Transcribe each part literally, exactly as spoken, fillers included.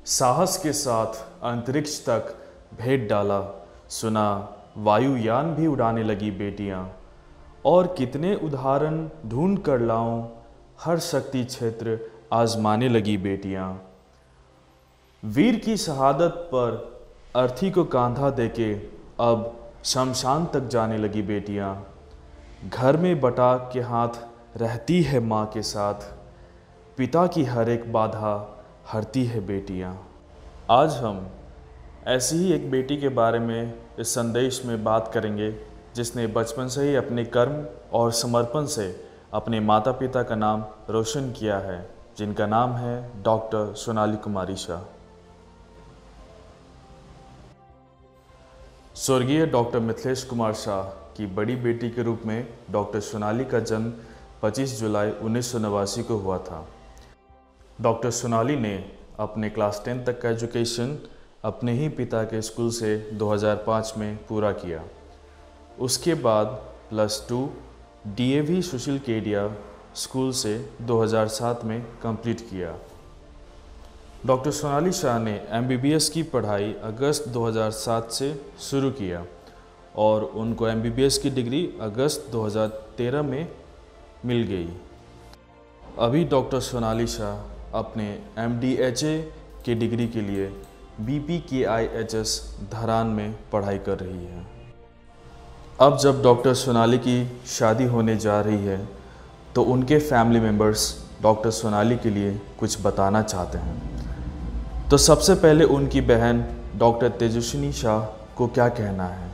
साहस के साथ अंतरिक्ष तक भेद डाला, सुना वायुयान भी उड़ाने लगी बेटियां। और कितने उदाहरण ढूंढ कर लाऊं, हर शक्ति क्षेत्र आजमाने लगी बेटियां। वीर की शहादत पर अर्थी को कांधा देके अब शमशान तक जाने लगी बेटियां। घर में बटा के हाथ रहती है माँ के साथ, पिता की हर एक बाधा हरती है बेटियां। आज हम ऐसी ही एक बेटी के बारे में इस संदेश में बात करेंगे, जिसने बचपन से ही अपने कर्म और समर्पण से अपने माता पिता का नाम रोशन किया है, जिनका नाम है डॉक्टर सोनाली कुमारी शाह। स्वर्गीय डॉक्टर मिथिलेश कुमार शाह की बड़ी बेटी के रूप में डॉक्टर सोनाली का जन्म पच्चीस जुलाई उन्नीस सौ नवासी को हुआ था। डॉक्टर सोनाली ने अपने क्लास टेन तक का एजुकेशन अपने ही पिता के स्कूल से दो हज़ार पाँच में पूरा किया। उसके बाद plus two DAV Sushil Kedia school से दो हज़ार सात में कंप्लीट किया। डॉक्टर सोनाली शाह ने एमबीबीएस की पढ़ाई अगस्त दो हज़ार सात से शुरू किया और उनको एमबीबीएस की डिग्री अगस्त दो हज़ार तेरह में मिल गई। अभी डॉक्टर सोनाली शाह अपने एमडीएचए की डिग्री के लिए बीपीकेआईएचएस धरान में पढ़ाई कर रही है। अब जब डॉक्टर सोनाली की शादी होने जा रही है तो उनके फैमिली मेम्बर्स डॉक्टर सोनाली के लिए कुछ बताना चाहते हैं। तो सबसे पहले उनकी बहन डॉक्टर तेजस्विनी शाह को क्या कहना है?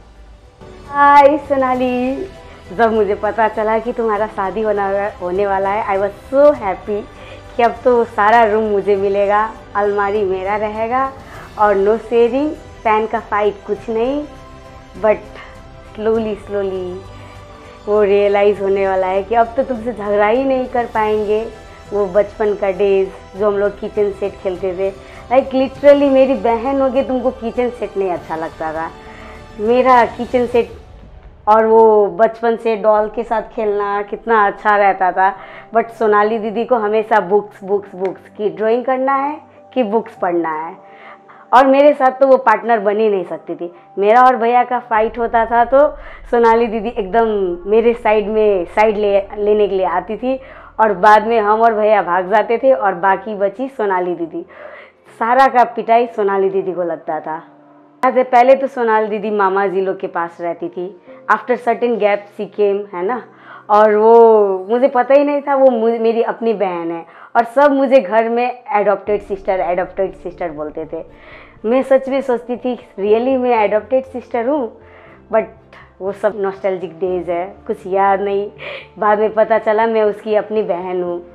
हाय सोनाली, जब मुझे पता चला कि तुम्हारा शादी होना होने वाला है, आई वॉज सो हैप्पी कि अब तो सारा रूम मुझे मिलेगा, अलमारी मेरा रहेगा और नो शेयरिंग, फैन का फाइट कुछ नहीं। बट स्लोली स्लोली वो रियलाइज़ होने वाला है कि अब तो तुमसे झगड़ा ही नहीं कर पाएंगे। वो बचपन का डेज जो हम लोग किचन सेट खेलते थे, लाइक लिटरली मेरी बहन होगी, तुमको किचन सेट नहीं अच्छा लगता था। मेरा किचन सेट और वो बचपन से डॉल के साथ खेलना कितना अच्छा रहता था। बट सोनाली दीदी को हमेशा बुक्स बुक्स बुक्स की ड्राइंग करना है कि बुक्स पढ़ना है, और मेरे साथ तो वो पार्टनर बन ही नहीं सकती थी। मेरा और भैया का फाइट होता था तो सोनाली दीदी एकदम मेरे साइड में साइड ले लेने के लिए आती थी और बाद में हम और भैया भाग जाते थे और बाकी बची सोनाली दीदी। सारा का पिटाई सोनाली दीदी को लगता था। पहले तो सोनाली दीदी मामा जी लोग के पास रहती थी। After certain gap she came, है ना, और वो मुझे पता ही नहीं था वो मेरी अपनी बहन है, और सब मुझे घर में एडॉप्टेड सिस्टर एडॉप्टेड सिस्टर बोलते थे। मैं सच में सोचती थी रियली मैं एडॉप्टेड सिस्टर हूँ, बट वो सब नॉस्टैल्जिक डेज है, कुछ याद नहीं। बाद में पता चला मैं उसकी अपनी बहन हूँ।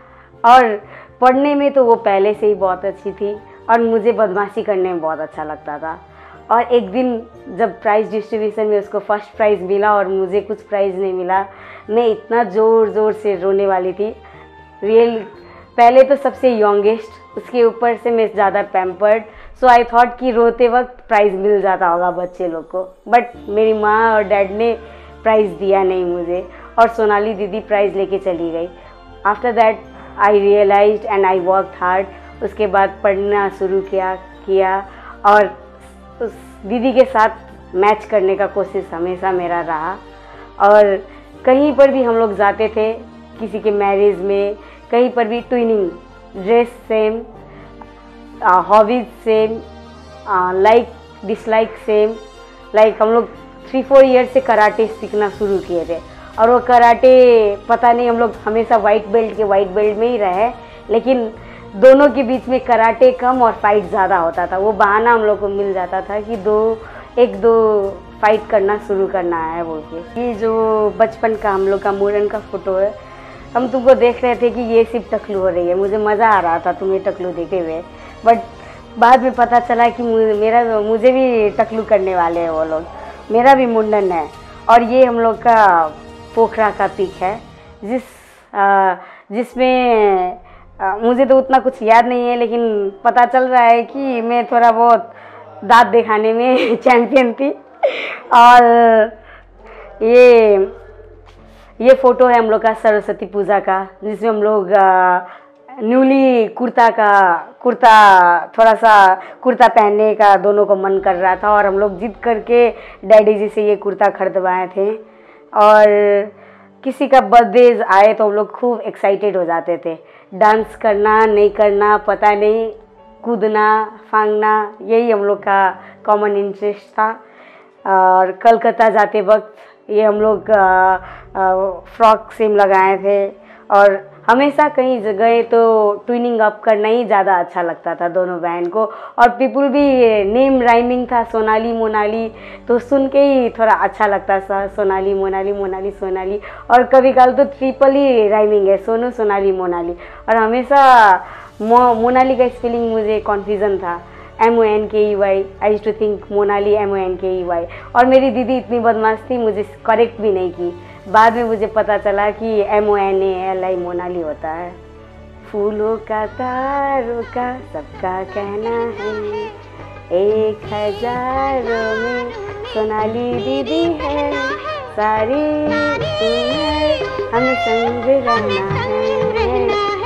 और पढ़ने में तो वो पहले से ही बहुत अच्छी थी और मुझे बदमाशी करने में बहुत अच्छा लगता था। और एक दिन जब प्राइज़ डिस्ट्रीब्यूशन में उसको फर्स्ट प्राइज़ मिला और मुझे कुछ प्राइज़ नहीं मिला, मैं इतना ज़ोर ज़ोर से रोने वाली थी। रियल पहले तो सबसे यंगेस्ट, उसके ऊपर से मैं ज़्यादा पैम्पर्ड, सो आई थॉट कि रोते वक्त प्राइज़ मिल जाता होगा बच्चे लोग को। बट मेरी माँ और डैड ने प्राइज़ दिया नहीं मुझे, और सोनाली दीदी प्राइज़ लेके चली गई। After that I realised and I worked hard. उसके बाद पढ़ना शुरू किया किया और उस दीदी के साथ मैच करने का कोशिश हमेशा मेरा रहा। और कहीं पर भी हम लोग जाते थे, किसी के मैरिज में, कहीं पर भी twinning, dress same, hobbies same, like dislike same. Like हम लोग थ्री फोर ईयर से कराटे सीखना शुरू किए थे, और वो कराटे पता नहीं हम लोग हमेशा वाइट बेल्ट के वाइट बेल्ट में ही रहे, लेकिन दोनों के बीच में कराटे कम और फाइट ज़्यादा होता था। वो बहाना हम लोग को मिल जाता था कि दो एक दो फाइट करना शुरू करना है बोल के। ये जो बचपन का हम लोग का मुरन का फ़ोटो है, हम तुमको देख रहे थे कि ये सिर्फ टकलू हो रही है। मुझे मज़ा आ रहा था तुम्हें टकलू देखते हुए, बट बाद में पता चला कि मेरा मुझे भी टकलू करने वाले हैं वो लोग। मेरा भी मुंडन है, और ये हम लोग का पोखरा का पिक है, जिस जिसमें मुझे तो उतना कुछ याद नहीं है, लेकिन पता चल रहा है कि मैं थोड़ा बहुत दांत दिखाने में चैंपियन थी। और ये ये फ़ोटो है हम लोग का सरस्वती पूजा का, जिसमें हम लोग न्यूली कुर्ता का कुर्ता थोड़ा सा कुर्ता पहनने का दोनों को मन कर रहा था और हम लोग जिद करके डैडी जी से ये कुर्ता खरीदवाए थे। और किसी का बर्थडे आए तो हम लोग खूब एक्साइटेड हो जाते थे। डांस करना नहीं करना पता नहीं, कूदना फांगना यही हम लोग का कॉमन इंटरेस्ट था। और कलकत्ता जाते वक्त ये हम लोग फ्रॉक सेम लगाए थे और हमेशा कहीं गए तो ट्विनिंग अप करना ही ज़्यादा अच्छा लगता था दोनों बहन को। और पीपल भी नेम राइमिंग था सोनाली मोनाली, तो सुन के ही थोड़ा अच्छा लगता था, सोनाली मोनाली मोनाली सोनाली। और कभी कल तो ट्रिपल ही राइमिंग है, सोनू सोनाली मोनाली। और हमेशा मो, मोनाली का स्पेलिंग मुझे कन्फ्यूज़न था, M O N K E Y. I used to think Monali M O N K E Y. और मेरी दीदी इतनी बदमाश थी, मुझे करेक्ट भी नहीं की। बाद में मुझे पता चला कि M O N A L I Monali होता है। फूलों का तारों का सबका कहना है, एक हजारों में सोनाली दीदी है, सारी उम्र हमें संग रहना है।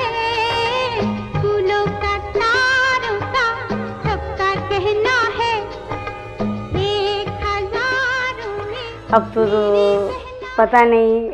फूलों का तारों का सबका कहना है, एक हजारों में। अब तो पता नहीं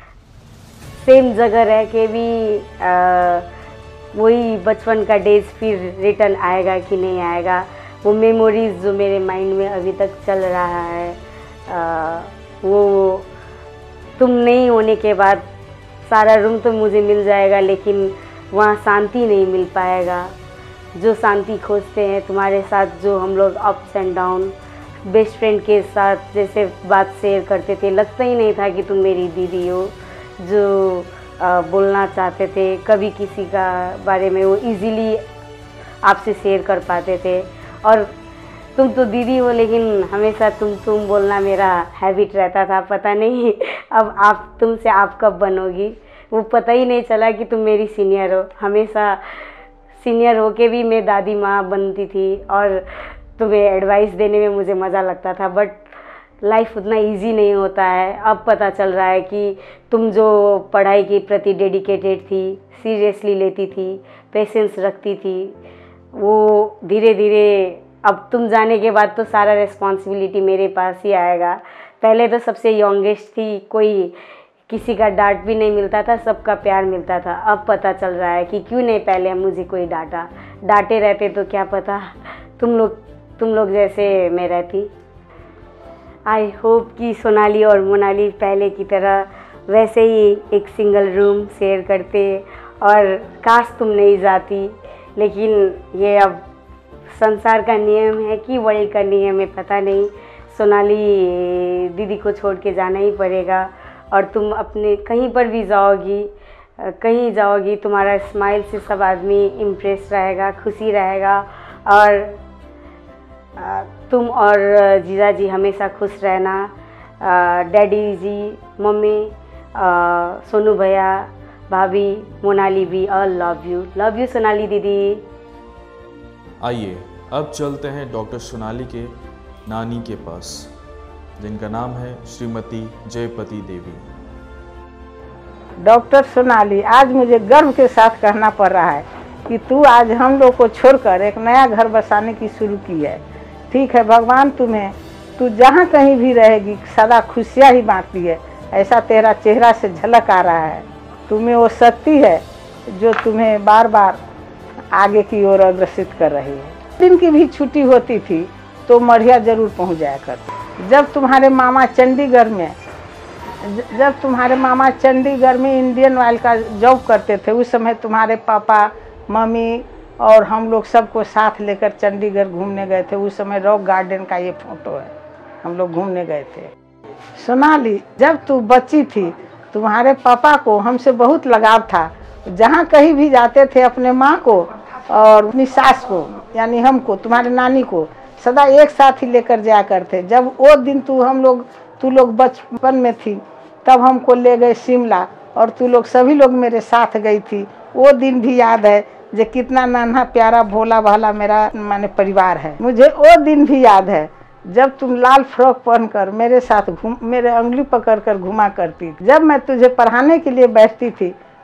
सेम जगह रह के भी आ, वही बचपन का डेज फिर रिटर्न आएगा कि नहीं आएगा। वो मेमोरीज़ जो मेरे माइंड में अभी तक चल रहा है, आ, वो तुम नहीं होने के बाद सारा रूम तो मुझे मिल जाएगा लेकिन वहाँ शांति नहीं मिल पाएगा। जो शांति खोजते हैं तुम्हारे साथ, जो हम लोग ups and down best friend के साथ जैसे बात शेयर करते थे, लगता ही नहीं था कि तुम मेरी दीदी हो। जो आ, बोलना चाहते थे कभी किसी का बारे में, वो इजीली आपसे शेयर कर पाते थे। और तुम तो दीदी हो लेकिन हमेशा तुम तुम बोलना मेरा हैबिट रहता था। पता नहीं अब आप तुमसे आप कब बनोगी, वो पता ही नहीं चला कि तुम मेरी सीनियर हो। हमेशा सीनियर होके भी मैं दादी माँ बनती थी और तुम्हें एडवाइस देने में मुझे मज़ा लगता था। बट लाइफ उतना इजी नहीं होता है। अब पता चल रहा है कि तुम जो पढ़ाई के प्रति डेडिकेटेड थी, सीरियसली लेती थी, पेशेंस रखती थी, वो धीरे धीरे अब तुम जाने के बाद तो सारा रिस्पॉन्सिबिलिटी मेरे पास ही आएगा। पहले तो सबसे यंगेस्ट थी, कोई किसी का डांट भी नहीं मिलता था, सबका प्यार मिलता था। अब पता चल रहा है कि क्यों नहीं पहले मुझे कोई डांटा। डांटे रहते तो क्या पता तुम लोग तुम लोग जैसे मैं रहती। आई होप कि सोनाली और मोनाली पहले की तरह वैसे ही एक सिंगल रूम शेयर करते, और काश तुम नहीं जाती। लेकिन ये अब संसार का नियम है कि वर्ल्ड का नियम है, पता नहीं। सोनाली दीदी को छोड़ के जाना ही पड़ेगा। और तुम अपने कहीं पर भी जाओगी, कहीं जाओगी, तुम्हारा स्माइल से सब आदमी इम्प्रेस रहेगा, खुशी रहेगा। और तुम और जीजा जी हमेशा खुश रहना। डैडी जी, मम्मी, सोनू भैया, भाभी, मोनाली भी, all love you love you Sonali दीदी। आइए अब चलते हैं डॉक्टर सोनाली के नानी के पास, जिनका नाम है श्रीमती जयपति देवी। डॉक्टर सोनाली, आज मुझे गर्व के साथ कहना पड़ रहा है कि तू आज हम लोग को छोड़कर एक नया घर बसाने की शुरू की है। ठीक है, भगवान तुम्हें, तू जहाँ कहीं भी रहेगी सदा खुशियाँ ही बांटती है, ऐसा तेरा चेहरा से झलक आ रहा है। तुम्हें वो शक्ति है जो तुम्हें बार बार आगे की ओर अग्रसित कर रही है। दिन की भी छुट्टी होती थी तो मढ़िया जरूर पहुँच जाया कर। जब तुम्हारे मामा चंडीगढ़ में जब तुम्हारे मामा चंडीगढ़ में इंडियन ऑयल का जॉब करते थे, उस समय तुम्हारे पापा, मम्मी और हम लोग सबको साथ लेकर चंडीगढ़ घूमने गए थे। उस समय रॉक गार्डन का ये फोटो है, हम लोग घूमने गए थे। सोनाली, जब तू बच्ची थी तुम्हारे पापा को हमसे बहुत लगाव था। जहाँ कहीं भी जाते थे अपने माँ को और अपनी सास को, यानी हमको, तुम्हारे नानी को सदा एक साथ ही लेकर जाया करते। जब वो दिन तू हम लोग तू लोग बचपन में थी तब हमको ले गए शिमला और तू लोग सभी लोग मेरे साथ गई थी। वो दिन भी याद है जो कितना नाना प्यारा भोला भाला मेरा माने परिवार है। मुझे वो दिन भी याद है जब तुम लाल फ्रॉक पहनकर मेरे साथ घूम मेरे उंगली पकड़कर घुमा करती। जब मैं तुझे पढ़ाने के लिए बैठती थी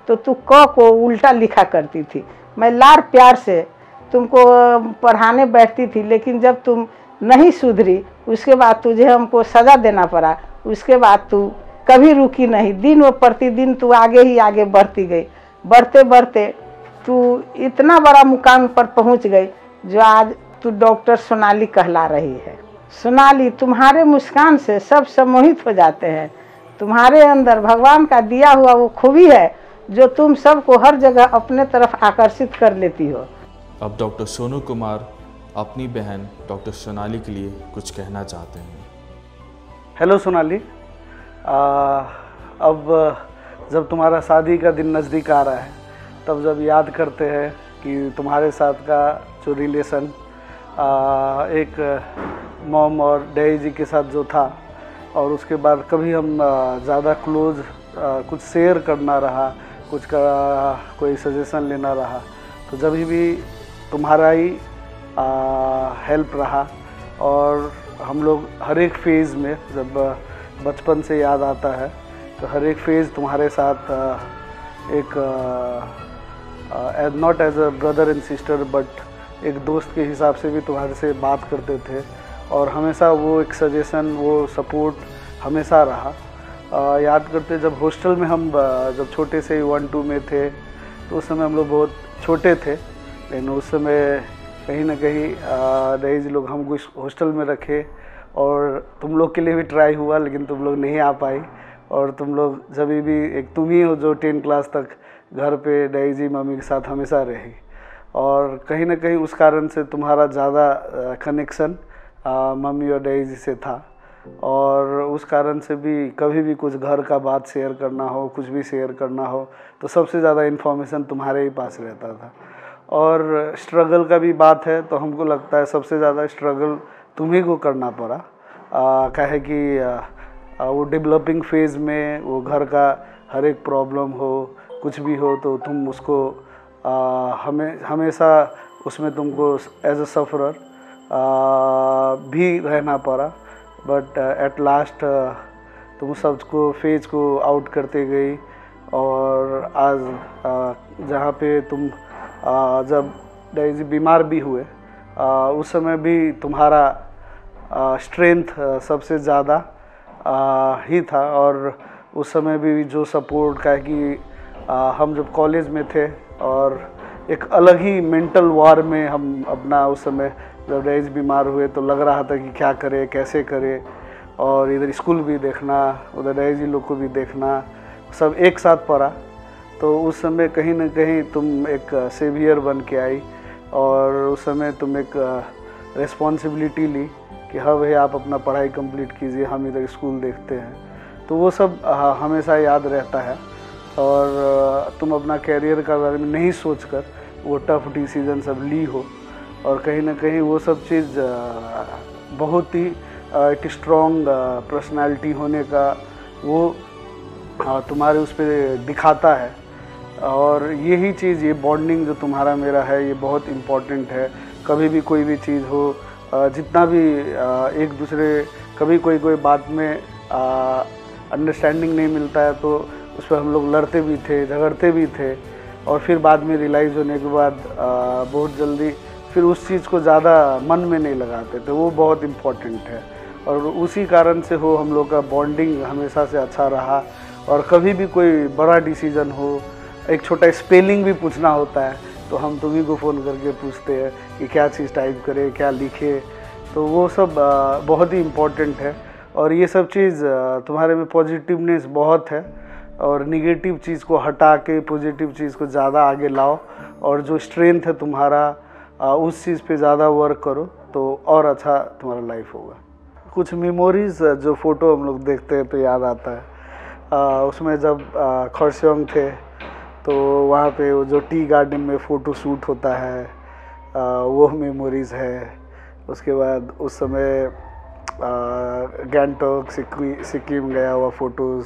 तो तू क को उल्टा लिखा करती थी। मैं लाड़ प्यार से तुमको पढ़ाने बैठती थी, लेकिन जब तुम नहीं सुधरी उसके बाद तुझे हमको सज़ा देना पड़ा। उसके बाद तू कभी रुकी नहीं, दिन व प्रतिदिन तू आगे ही आगे बढ़ती गई। बढ़ते बढ़ते तू इतना बड़ा मुकाम पर पहुंच गई जो आज तू डॉक्टर सोनाली कहला रही है। सोनाली, तुम्हारे मुस्कान से सब सम्मोहित हो जाते हैं। तुम्हारे अंदर भगवान का दिया हुआ वो खूबी है जो तुम सबको हर जगह अपने तरफ आकर्षित कर लेती हो। अब डॉक्टर सोनू कुमार अपनी बहन डॉक्टर सोनाली के लिए कुछ कहना चाहते हैं। हेलो सोनाली, आ, अब जब तुम्हारा शादी का दिन नज़दीक आ रहा है, तब जब याद करते हैं कि तुम्हारे साथ का जो रिलेशन आ, एक मॉम और डैडी जी के साथ जो था, और उसके बाद कभी हम ज़्यादा क्लोज कुछ शेयर करना रहा, कुछ का कोई सजेशन लेना रहा, तो जब भी तुम्हारा ही हेल्प रहा। और हम लोग हर एक फेज़ में, जब बचपन से याद आता है, तो हर एक फेज़ तुम्हारे साथ आ, एक not as a brother and sister but एक दोस्त के हिसाब से भी तुम्हारे से बात करते थे, और हमेशा वो एक सजेशन, वो सपोर्ट हमेशा रहा। आ, याद करते जब हॉस्टल में हम जब छोटे से वन टू में थे, तो उस समय हम लोग बहुत छोटे थे, लेकिन उस समय कहीं ना कहीं डैडी लोग हमको इस हॉस्टल में रखे, और तुम लोग के लिए भी ट्राई हुआ, लेकिन तुम लोग नहीं आ पाई। और तुम लोग जब भी, एक तुम ही हो जो टेन क्लास तक घर पे डैडी जी मम्मी के साथ हमेशा रही, और कहीं ना कहीं उस कारण से तुम्हारा ज़्यादा कनेक्शन मम्मी और डैडी जी से था। और उस कारण से भी कभी भी कुछ घर का बात शेयर करना हो, कुछ भी शेयर करना हो, तो सबसे ज़्यादा इन्फॉर्मेशन तुम्हारे ही पास रहता था। और स्ट्रगल का भी बात है तो हमको लगता है सबसे ज़्यादा स्ट्रगल तुम्ही को करना पड़ा। काहे कि आ, वो डेवलपिंग फेज़ में वो घर का हर एक प्रॉब्लम हो, कुछ भी हो, तो तुम उसको आ, हमें हमेशा उसमें तुमको एज अ सफ़रर भी रहना पड़ा। बट एट लास्ट तुम सबको फेज को आउट करते गई, और आज uh, जहाँ पे तुम uh, जब डैडी जी बीमार भी हुए, uh, उस समय भी तुम्हारा स्ट्रेंथ uh, uh, सबसे ज़्यादा uh, ही था। और उस समय भी जो सपोर्ट का कि uh, हम जब कॉलेज में थे, और एक अलग ही मेंटल वॉर में हम अपना, उस समय जब डैडी बीमार हुए तो लग रहा था कि क्या करे, कैसे करे, और इधर स्कूल भी देखना, उधर डैडी जी लोग को भी देखना, सब एक साथ पड़ा। तो उस समय कहीं ना कहीं तुम एक सेवियर बन के आई, और उस समय तुम एक रिस्पॉन्सिबिलिटी ली कि हाँ भाई आप अपना पढ़ाई कंप्लीट कीजिए, हम इधर स्कूल देखते हैं। तो वो सब हमेशा याद रहता है। और तुम अपना कैरियर का बारे में नहीं सोचकर वो टफ डिसीजन सब ली हो, और कहीं ना कहीं वो सब चीज़ बहुत ही एक स्ट्रॉन्ग पर्सनालिटी होने का वो तुम्हारे उस पर दिखाता है। और यही चीज़, ये बॉन्डिंग जो तुम्हारा मेरा है, ये बहुत इम्पोर्टेंट है। कभी भी कोई भी चीज़ हो, जितना भी एक दूसरे, कभी कोई कोई बात में अंडरस्टैंडिंग नहीं मिलता है तो उस पर हम लोग लड़ते भी थे, झगड़ते भी थे, और फिर बाद में रियलाइज़ होने के बाद बहुत जल्दी फिर उस चीज़ को ज़्यादा मन में नहीं लगाते थे। वो बहुत इम्पोर्टेंट है, और उसी कारण से हो हम लोग का बॉन्डिंग हमेशा से अच्छा रहा। और कभी भी कोई बड़ा डिसीज़न हो, एक छोटा स्पेलिंग भी पूछना होता है, तो हम तुम्ही को फ़ोन करके पूछते हैं कि क्या चीज़ टाइप करें, क्या लिखे। तो वो सब बहुत ही इम्पोर्टेंट है। और ये सब चीज़ तुम्हारे में पॉजिटिवनेस बहुत है, और निगेटिव चीज़ को हटा के पॉजिटिव चीज़ को ज़्यादा आगे लाओ, और जो स्ट्रेंथ है तुम्हारा उस चीज़ पे ज़्यादा वर्क करो, तो और अच्छा तुम्हारा लाइफ होगा। कुछ मेमोरीज़ जो फ़ोटो हम लोग देखते हैं तो याद आता है, आ, उसमें जब खरसोंग थे तो वहाँ पे वो जो टी गार्डन में फ़ोटो शूट होता है, आ, वो मेमोरीज़ है। उसके बाद उस समय गैंगटॉक सिक्किम गया हुआ फ़ोटोज़।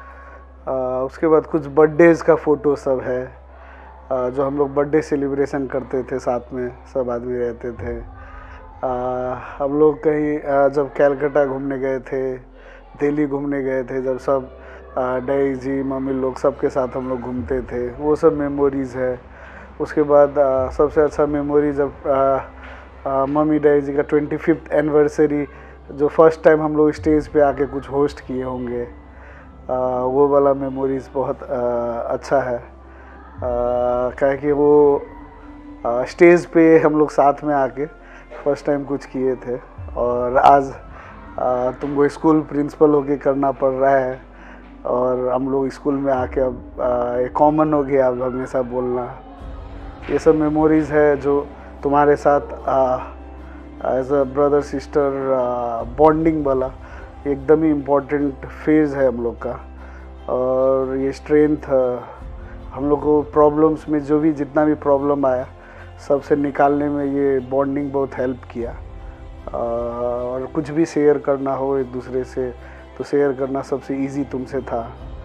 उसके बाद कुछ बर्थडेज़ का फ़ोटो सब है, आ, जो हम लोग बर्थडे सेलिब्रेशन करते थे, साथ में सब आदमी रहते थे। आ, हम लोग कहीं आ, जब कैलकाटा घूमने गए थे, दिल्ली घूमने गए थे, जब सब डैडी जी मम्मी लोग सबके साथ हम लोग घूमते थे, वो सब मेमोरीज़ है। उसके बाद आ, सबसे अच्छा मेमोरी जब आ, आ, मम्मी डैडी जी का ट्वेंटी फिफ्थ एनिवर्सरी, जो फर्स्ट टाइम हम लोग स्टेज पे आके कुछ होस्ट किए होंगे, आ, वो वाला मेमोरीज़ बहुत आ, अच्छा है। क्या कि वो आ, स्टेज पे हम लोग साथ में आके फर्स्ट टाइम कुछ किए थे, और आज आ, तुमको स्कूल प्रिंसिपल होके करना पड़ रहा है, और हम लोग स्कूल में आके अब आ, एक कॉमन हो गया अब हमेशा बोलना। ये सब मेमोरीज़ है जो तुम्हारे साथ as a brother sister bonding वाला एकदम ही इम्पोर्टेंट फेज़ है हम लोग का। और ये स्ट्रेंथ हम लोग को प्रॉब्लम्स में, जो भी जितना भी प्रॉब्लम आया सबसे निकालने में ये बॉन्डिंग बहुत हेल्प किया। और कुछ भी शेयर करना हो एक दूसरे से तो शेयर करना सबसे इजी तुमसे था।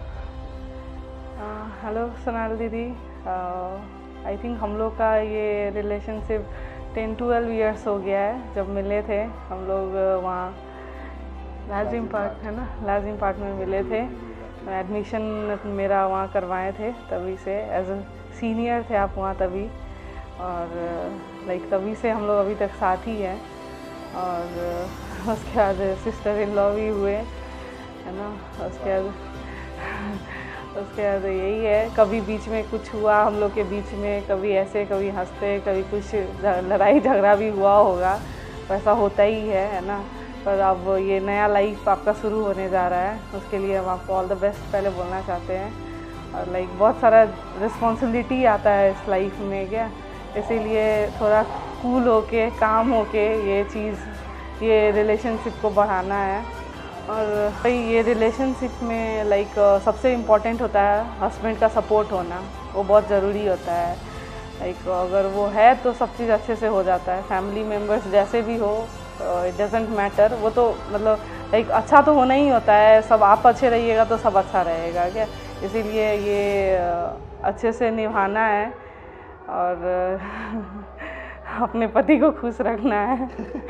हेलो सोनाली दीदी, आई थिंक हम लोग का ये रिलेशनशिप टेन ट्वेल्व इयर्स हो गया है। जब मिले थे हम लोग वहाँ लाजिम पार्क है ना, लाजिम पार्क में मिले थे। एडमिशन मेरा वहाँ करवाए थे, तभी से एज अ सीनियर थे आप वहाँ तभी, और लाइक तभी से हम लोग अभी तक साथ ही हैं। और उसके बाद सिस्टर इन लॉ भी हुए है ना। उसके बाद उसके बाद यही है, कभी बीच में कुछ हुआ हम लोग के बीच में, कभी ऐसे कभी हंसते, कभी कुछ लड़ाई झगड़ा भी हुआ होगा, वैसा होता ही है है ना। पर अब ये नया लाइफ आपका शुरू होने जा रहा है, उसके लिए हम आपको ऑल द बेस्ट पहले बोलना चाहते हैं। और लाइक बहुत सारा रिस्पॉन्सिबिलिटी आता है इस लाइफ में क्या, इसीलिए थोड़ा कूल होके काम होके ये चीज़ ये रिलेशनशिप को बढ़ाना है। और भाई ये रिलेशनशिप में लाइक सबसे इम्पोर्टेंट होता है हस्बैंड का सपोर्ट होना, वो बहुत ज़रूरी होता है। लाइक अगर वो है तो सब चीज़ अच्छे से हो जाता है। फैमिली मेम्बर्स जैसे भी हो, इट डजेंट मैटर, वो तो मतलब लाइक अच्छा तो होना ही होता है। सब आप अच्छे रहिएगा तो सब अच्छा रहेगा क्या, इसीलिए ये अच्छे से निभाना है और अपने पति को खुश रखना है।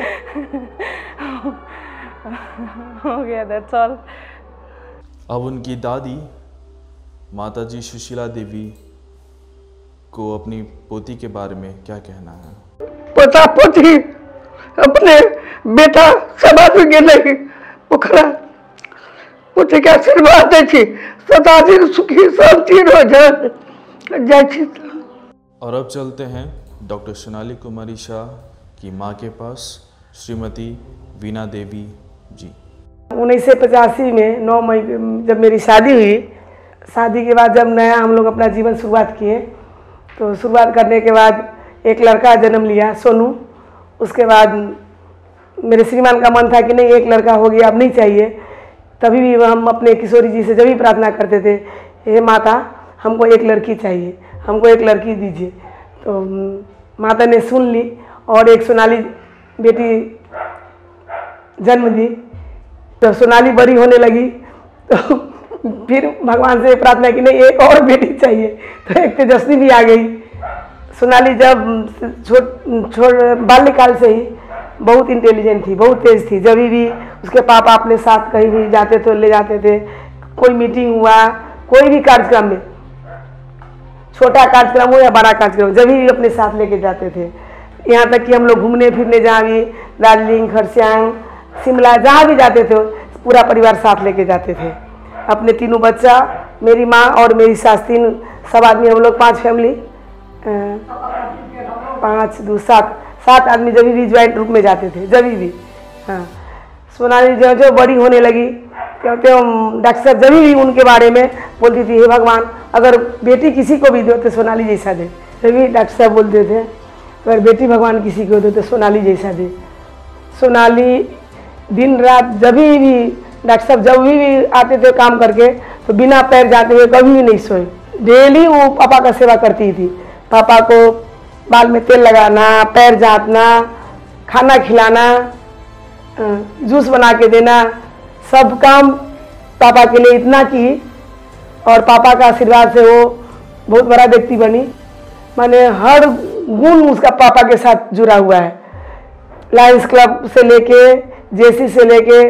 हो गया, दैट्स ऑल। अब उनकी दादी माताजी सुशीला देवी को अपनी पोती के बारे में क्या कहना है? पोता पोती अपने बेटा समाज में नहीं पोखरा पोते के आशीर्वाद दै छी, सदा दिन सुखी शांति रह जाए। और अब चलते हैं डॉक्टर सोनाली कुमारी शाह की माँ के पास, श्रीमती वीना देवी जी। उन्नीस सौ पचासी में नौ मई जब मेरी शादी हुई, शादी के बाद जब नया हम लोग अपना जीवन शुरुआत किए, तो शुरुआत करने के बाद एक लड़का जन्म लिया सोनू। उसके बाद मेरे श्रीमान का मन था कि नहीं एक लड़का हो गया अब नहीं चाहिए, तभी भी हम अपने किशोरी जी से जब भी प्रार्थना करते थे, हे माता हमको एक लड़की चाहिए, हमको एक लड़की दीजिए। तो माता ने सुन ली और एक सोनाली बेटी जन्म दी। जब सोनाली बड़ी होने लगी तो फिर भगवान से प्रार्थना की नहीं एक और बेटी चाहिए, तो एक तेजस्वी भी आ गई। सोनाली जब छोट छोट बाल्यकाल से ही बहुत इंटेलिजेंट थी, बहुत तेज थी। जब भी उसके पापा अपने साथ कहीं भी जाते थे ले जाते थे, कोई मीटिंग हुआ, कोई भी कार्यक्रम में, छोटा कार्यक्रम हो या बड़ा कार्यक्रम, जब भी अपने साथ लेके जाते थे। यहाँ तक कि हम लोग घूमने फिरने जहाँ भी दार्जिलिंग, खरसियांग, शिमला जहाँ भी जाते थे पूरा परिवार साथ लेके जाते थे। अपने तीनों बच्चा, मेरी माँ और मेरी सास, तीन सब आदमी, हम लोग पांच फैमिली, पाँच दो सात सात आदमी जब भी ज्वाइंट रूप में जाते थे जब भी। हाँ, सोनाली जो जो बड़ी होने लगी, क्योंकि डॉक्टर साहब जब भी उनके बारे में बोलती थी, हे भगवान अगर बेटी किसी को भी दो तो सोनाली जैसा दे। तभी डॉक्टर साहब बोलते थे अगर बेटी भगवान किसी को दो तो सोनाली जैसा दे। सोनाली दिन रात जब भी डॉक्टर साहब जब भी आते थे काम करके तो बिना पैर जाते हुए कभी भी नहीं सोए। डेली वो पापा का सेवा करती थी। पापा को बाल में तेल लगाना, पैर जातना, खाना खिलाना, जूस बना के देना, सब काम पापा के लिए इतना की। और पापा का आशीर्वाद से वो बहुत बड़ा व्यक्ति बनी। माने हर गुण उसका पापा के साथ जुड़ा हुआ है। लायंस क्लब से लेके, जेसी से लेके,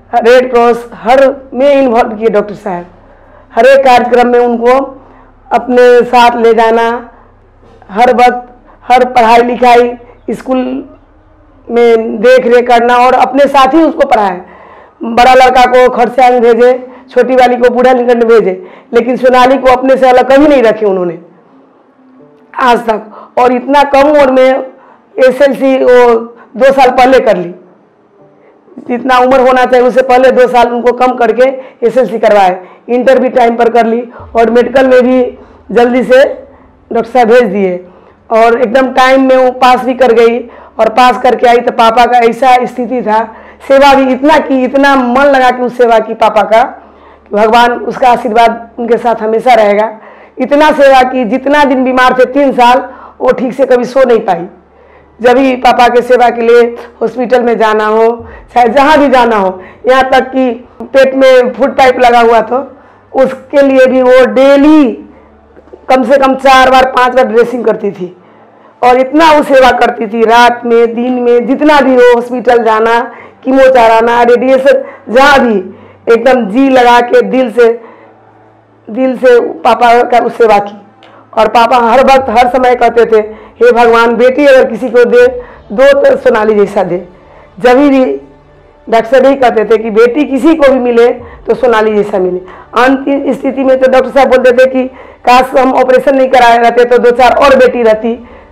रेड क्रॉस हर में इन्वॉल्व किए डॉक्टर साहब। हर एक कार्यक्रम में उनको अपने साथ ले जाना, हर वक्त हर पढ़ाई लिखाई स्कूल में देख रेख करना और अपने साथ ही उसको पढ़ाए। बड़ा लड़का को खरसिया में भेजे, छोटी वाली को बूढ़ा लिंगन में भेजे, लेकिन सोनाली को अपने से अलग कभी नहीं रखे उन्होंने आज तक। और इतना कम उम्र में एस एल सी वो दो साल पहले कर ली, जितना उम्र होना चाहिए उससे पहले दो साल उनको कम करके एस एल सी करवाए। इंटर भी टाइम पर कर ली और मेडिकल में भी जल्दी से डॉक्टर साहब भेज दिए और एकदम टाइम में वो पास भी कर गई। और पास करके आई तो पापा का ऐसा स्थिति था, सेवा भी इतना की, इतना मन लगा कि उस सेवा की पापा का, भगवान उसका आशीर्वाद उनके साथ हमेशा रहेगा। इतना सेवा की, जितना दिन बीमार थे तीन साल वो ठीक से कभी सो नहीं पाई। जब भी पापा के सेवा के लिए हॉस्पिटल में जाना हो, चाहे जहाँ भी जाना हो, यहाँ तक कि पेट में फूड पाइप लगा हुआ तो उसके लिए भी वो डेली कम से कम चार बार पांच बार ड्रेसिंग करती थी। और इतना वो सेवा करती थी, रात में दिन में जितना भी हो, हॉस्पिटल जाना, कीमो चढ़ाना, रेडिएशन, जहाँ भी एकदम जी लगा के दिल से दिल से पापा का उस सेवा की। और पापा हर वक्त हर समय कहते थे, हे भगवान बेटी अगर किसी को दे दो तो सोनाली जैसा दे। जब भी डॉक्टर साहब यही कहते थे कि बेटी किसी को भी मिले तो सोनाली जैसा मिले। अंतिम स्थिति में तो डॉक्टर साहब बोलते थे कि काश हम ऑपरेशन नहीं कराए रहते तो दो चार और बेटी रहती।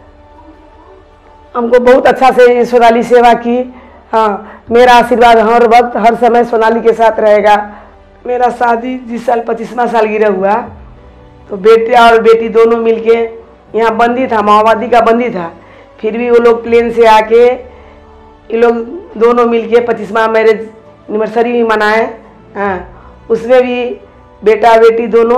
हमको बहुत अच्छा से सोनाली सेवा की। हाँ, मेरा आशीर्वाद हर वक्त हर समय सोनाली के साथ रहेगा। मेरा शादी जिस साल पच्चीसवां साल गिरा हुआ तो बेटा और बेटी दोनों मिलके, यहाँ बंदी था, माओवादी का बंदी था, फिर भी वो लोग प्लेन से आके ये लोग दोनों मिलके पच्चीसवां मैरिज एनिवर्सरी भी मनाए। हाँ, उसमें भी बेटा बेटी दोनों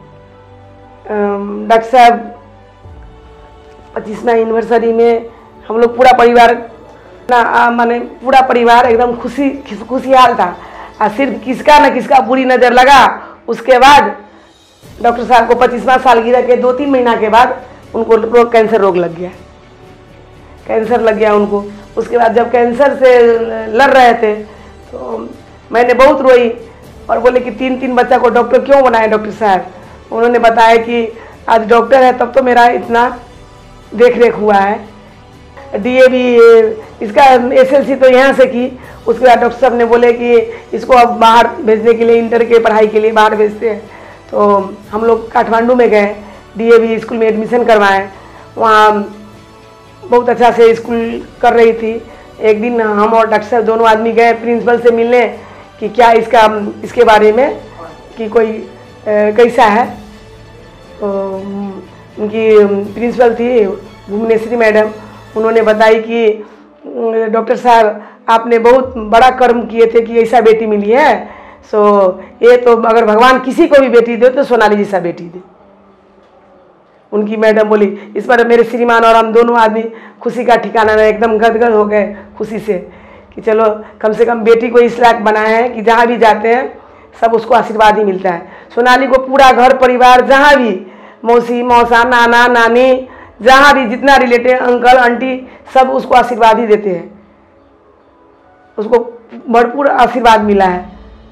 डॉक्टर साहब पच्चीसवां एनिवर्सरी में हम लोग पूरा परिवार ना माने पूरा परिवार एकदम खुशी खुशहाल था। और सिर्फ किसका न किसका बुरी नज़र लगा। उसके बाद डॉक्टर साहब को पच्चीसवां साल गिरा के दो तीन महीना के बाद उनको रो, कैंसर रोग लग गया। कैंसर लग गया उनको। उसके बाद जब कैंसर से लड़ रहे थे तो मैंने बहुत रोई और बोले कि तीन तीन बच्चा को डॉक्टर क्यों बनाए डॉक्टर साहब। उन्होंने बताया कि आज डॉक्टर है तब तो मेरा इतना देख रेख हुआ है। डीए भी इसका एसएलसी तो यहाँ से की। उसके बाद डॉक्टर साहब ने बोले कि इसको अब बाहर भेजने के लिए, इंटर के पढ़ाई के लिए बाहर भेजते हैं। तो हम लोग काठमांडू में गए, डीएवी स्कूल में एडमिशन करवाएं। वहाँ बहुत अच्छा से स्कूल कर रही थी। एक दिन हम और डॉक्टर साहब दोनों आदमी गए प्रिंसिपल से मिलने कि क्या इसका इसके बारे में कि कोई ए, कैसा है। तो उनकी प्रिंसिपल थी भुवनेश्वरी मैडम, उन्होंने बताई कि डॉक्टर साहब आपने बहुत बड़ा कर्म किए थे कि ऐसा बेटी मिली है। सो ये तो अगर भगवान किसी को भी बेटी दे तो सोनाली जैसा बेटी दे। उनकी मैडम बोली। इस पर मेरे श्रीमान और हम दोनों आदमी खुशी का ठिकाना नहीं, एकदम गदगद हो गए खुशी से कि चलो कम से कम बेटी को इस लायक बनाए हैं कि जहाँ भी जाते हैं सब उसको आशीर्वाद ही मिलता है। सोनाली को पूरा घर परिवार, जहाँ भी मौसी मौसा नाना नानी, जहाँ भी जितना रिलेटिव अंकल आंटी, सब उसको आशीर्वाद ही देते हैं। उसको भरपूर आशीर्वाद मिला है।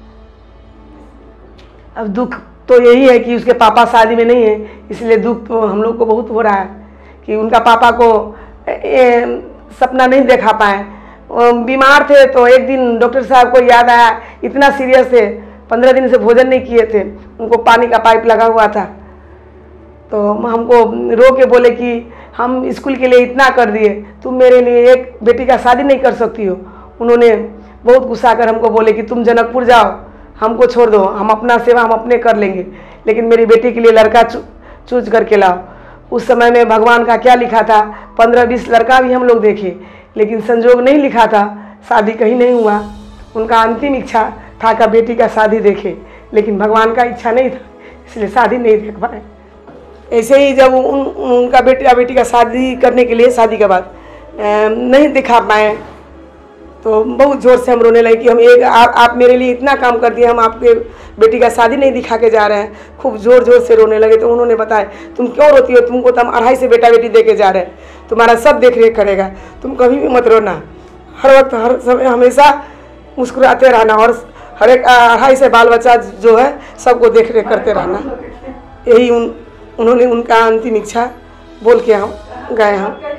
अब दुख तो यही है कि उसके पापा शादी में नहीं है, इसलिए दुख तो हम लोग को बहुत हो रहा है कि उनका पापा को ए, ए, सपना नहीं देखा पाए। बीमार थे तो एक दिन डॉक्टर साहब को याद आया, इतना सीरियस थे, पंद्रह दिन से भोजन नहीं किए थे, उनको पानी का पाइप लगा हुआ था। तो हमको रो के बोले कि हम स्कूल के लिए इतना कर दिए, तुम मेरे लिए एक बेटी का शादी नहीं कर सकती हो। उन्होंने बहुत गुस्सा कर हमको बोले कि तुम जनकपुर जाओ, हमको छोड़ दो, हम अपना सेवा हम अपने कर लेंगे, लेकिन मेरी बेटी के लिए लड़का चू, चूज करके लाओ। उस समय में भगवान का क्या लिखा था, पंद्रह बीस लड़का भी हम लोग देखे, लेकिन संजोग नहीं लिखा था, शादी कहीं नहीं हुआ। उनका अंतिम इच्छा था कि बेटी का शादी देखे, लेकिन भगवान का इच्छा नहीं था, इसलिए शादी नहीं देख पाए। ऐसे ही जब उन उनका बेटी बेटी का शादी करने के लिए शादी के बाद नहीं दिखा पाए तो बहुत ज़ोर से हम रोने लगे कि हम एक आ, आप मेरे लिए इतना काम कर दिए, हम आपके बेटी का शादी नहीं दिखा के जा रहे हैं। खूब ज़ोर ज़ोर से रोने लगे। तो उन्होंने बताया, तुम क्यों रोती हो, तुमको तो हम अढ़ाई से बेटा बेटी दे के जा रहे हैं, तुम्हारा सब देख रेख करेगा, तुम कभी भी मत रोना, हर वक्त हर समय हमेशा मुस्कुराते रहना और हर एक अढ़ाई से बाल बच्चा जो है सबको देख रेख करते रहना, यही उन उन्होंने उनका अंतिम इच्छा बोल के हम गए हम।